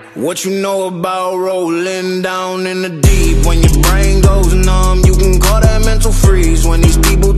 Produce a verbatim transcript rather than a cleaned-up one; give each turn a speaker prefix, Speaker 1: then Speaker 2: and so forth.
Speaker 1: What you know about rolling down in the deep? When your brain goes numb, you can call that mental freeze. When these people